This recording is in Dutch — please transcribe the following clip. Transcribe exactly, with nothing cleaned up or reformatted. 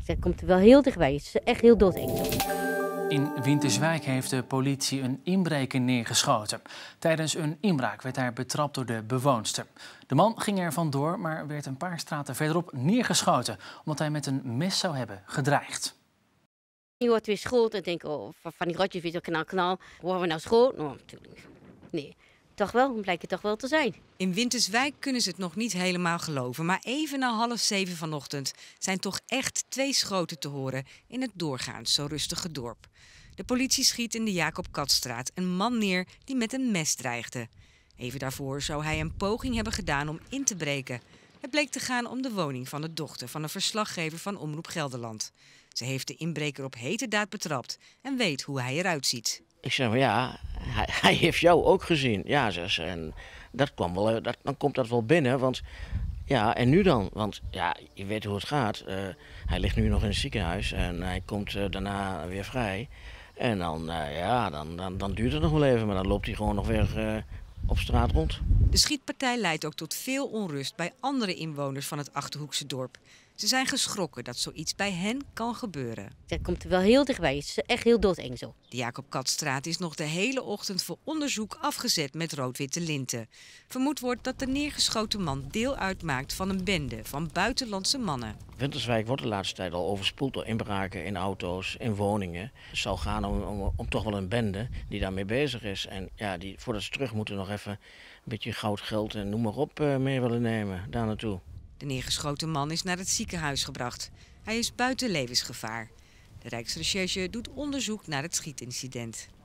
Dat komt er wel heel dichtbij. Het is echt heel doodeng. In Winterswijk heeft de politie een inbreker neergeschoten. Tijdens een inbraak werd hij betrapt door de bewoonster. De man ging er vandoor, maar werd een paar straten verderop neergeschoten, omdat hij met een mes zou hebben gedreigd. Je wordt weer schoot en denk, oh, van die rotjes weer zo knal, knal. Worden we nou schoot? Nou, natuurlijk. Nee, toch wel, blijkt het toch wel te zijn. In Winterswijk kunnen ze het nog niet helemaal geloven. Maar even na half zeven vanochtend zijn toch echt twee schoten te horen in het doorgaans zo rustige dorp. De politie schiet in de Jacob Katstraat een man neer die met een mes dreigde. Even daarvoor zou hij een poging hebben gedaan om in te breken. Het bleek te gaan om de woning van de dochter van een verslaggever van Omroep Gelderland. Ze heeft de inbreker op heterdaad betrapt en weet hoe hij eruit ziet. Ik zeg maar ja, hij, hij heeft jou ook gezien. Ja, zus, en dat kwam wel, dat, dan komt dat wel binnen, want ja, en nu dan? Want ja, je weet hoe het gaat. Uh, hij ligt nu nog in het ziekenhuis en hij komt uh, daarna weer vrij. En dan, uh, ja, dan, dan, dan duurt het nog wel even, maar dan loopt hij gewoon nog weer uh, op straat rond. De schietpartij leidt ook tot veel onrust bij andere inwoners van het Achterhoekse dorp. Ze zijn geschrokken dat zoiets bij hen kan gebeuren. Dat komt er wel heel dichtbij. Het is echt heel doodeng zo. De Jacob Katstraat is nog de hele ochtend voor onderzoek afgezet met rood-witte linten. Vermoed wordt dat de neergeschoten man deel uitmaakt van een bende van buitenlandse mannen. Winterswijk wordt de laatste tijd al overspoeld door inbraken in auto's, in woningen. Het zou gaan om, om, om toch wel een bende die daarmee bezig is. En ja, die voordat ze terug moeten nog even een beetje goud, geld en noem maar op uh, mee willen nemen daar naartoe. De neergeschoten man is naar het ziekenhuis gebracht. Hij is buiten levensgevaar. De Rijksrecherche doet onderzoek naar het schietincident.